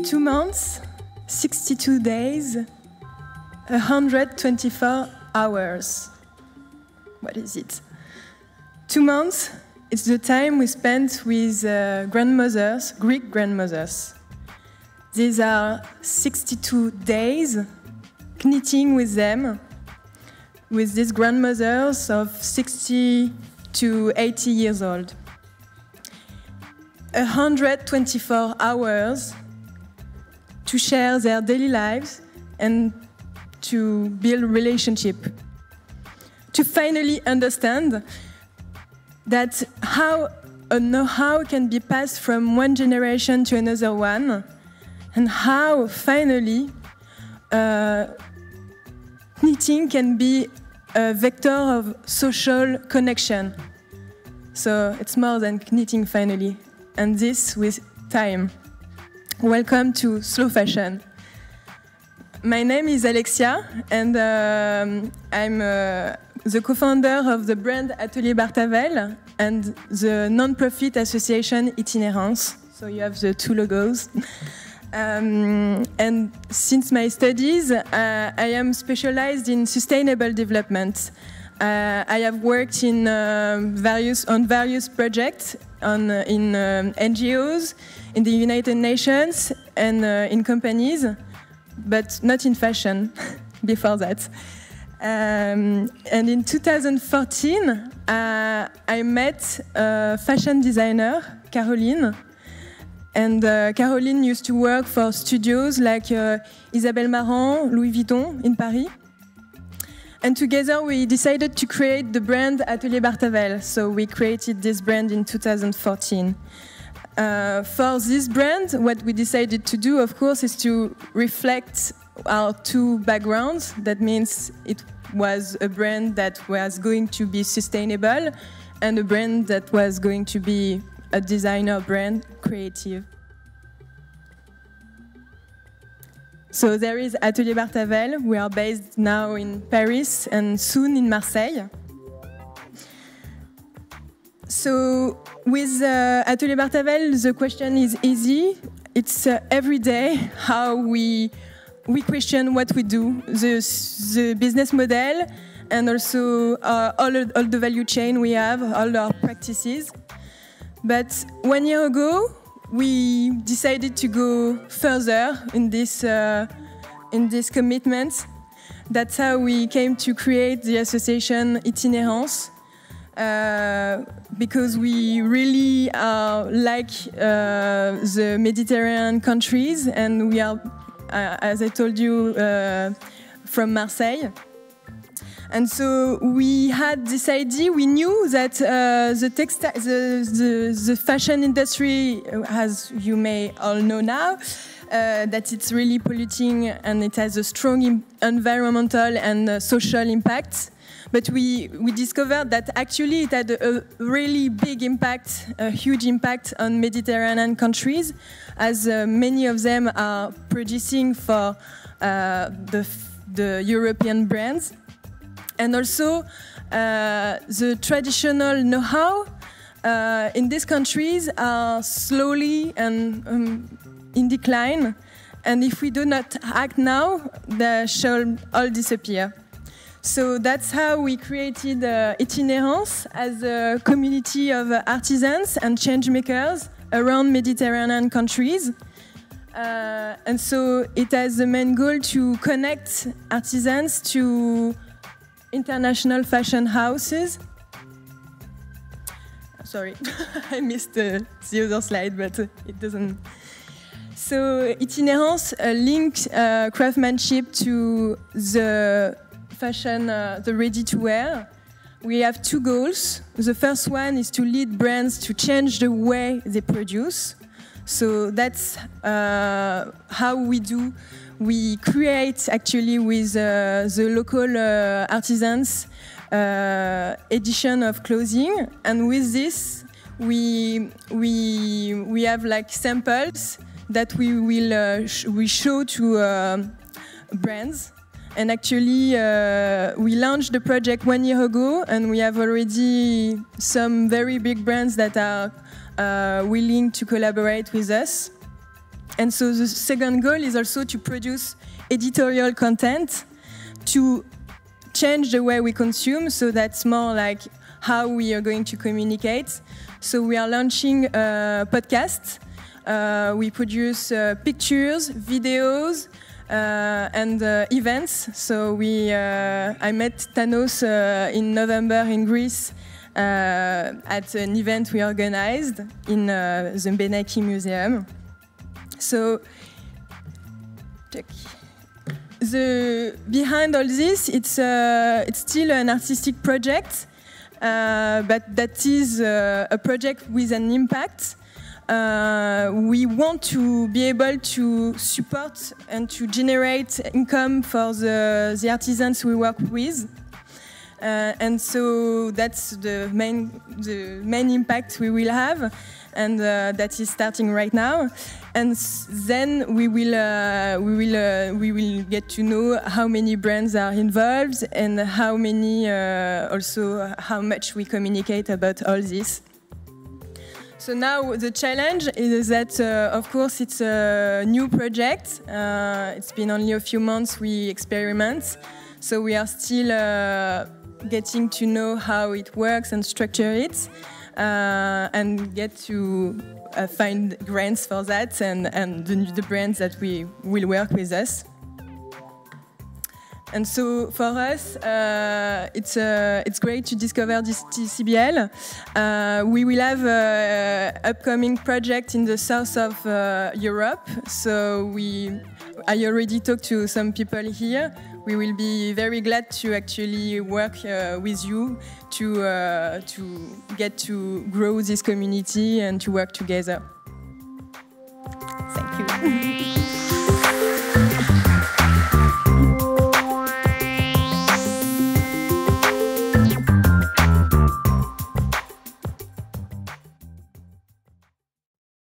2 months, 62 days, 124 hours. What is it? 2 months, it's the time we spent with grandmothers, Greek grandmothers. These are 62 days knitting with them, with these grandmothers of 60 to 80 years old. 124 hours to share their daily lives and to build relationship. To finally understand that how a know-how can be passed from one generation to another one, and how finally knitting can be a vector of social connection. So it's more than knitting finally, and this with time. Welcome to Slow Fashion. My name is Alexia, and I'm the co-founder of the brand Atelier Bartavel and the non-profit association Itinérance. So you have the two logos. And since my studies, I am specialized in sustainable development. I have worked in various projects in NGOs, in the United Nations, and in companies, but not in fashion before that. And in 2014, I met a fashion designer, Caroline. And Caroline used to work for studios like Isabelle Marant, Louis Vuitton in Paris. And together we decided to create the brand Atelier Bartavel. So we created this brand in 2014. For this brand, what we decided to do, of course, is to reflect our two backgrounds. That means it was a brand that was going to be sustainable and a brand that was going to be a designer brand, creative. So there is Atelier Bartavel. We are based now in Paris and soon in Marseille. So with Atelier Bartavel, the question is easy. It's every day how we question what we do, the business model, and also all the value chain we have, all our practices. But 1 year ago, we decided to go further in this commitment. That's how we came to create the association Itinérance, because we really like the Mediterranean countries, and we are, as I told you, from Marseille. And so we had this idea. We knew that the fashion industry, as you may all know now, that it's really polluting and it has a strong environmental and social impact. But we discovered that actually it had a really big impact, a huge impact on Mediterranean countries, as many of them are producing for the European brands. And also, the traditional know-how in these countries are slowly and in decline. And if we do not act now, they shall all disappear. So that's how we created Itinérance as a community of artisans and change makers around Mediterranean countries. And so it has the main goal to connect artisans to international fashion houses. Sorry, I missed the other slide, but it doesn't. So Itinérance links craftsmanship to the fashion, the ready-to-wear. We have two goals. The first one is to lead brands to change the way they produce. So that's how we do. We create actually with the local artisans edition of clothing, and with this we have like samples that we will we show to brands. And actually we launched the project 1 year ago, and we have already some very big brands that are willing to collaborate with us. And so the second goal is also to produce editorial content to change the way we consume. So that's more like how we are going to communicate. So we are launching a podcast. We produce pictures, videos, and events. So I met Thanos in November in Greece at an event we organized in the Benaki Museum. So behind all this, it's still an artistic project, but that is a project with an impact. We want to be able to support and to generate income for the artisans we work with. And so that's the main impact we will have, and that is starting right now. And then we will get to know how many brands are involved and how much we communicate about all this. So now the challenge is that, of course, it's a new project. It's been only a few months we experiment, so we are still getting to know how it works and structure it, and get to find grants for that and the brands that will work with us. And so for us, it's great to discover this TCBL. We will have an upcoming project in the south of Europe. So I already talked to some people here. We will be very glad to actually work with you to get to grow this community and to work together. Thank you.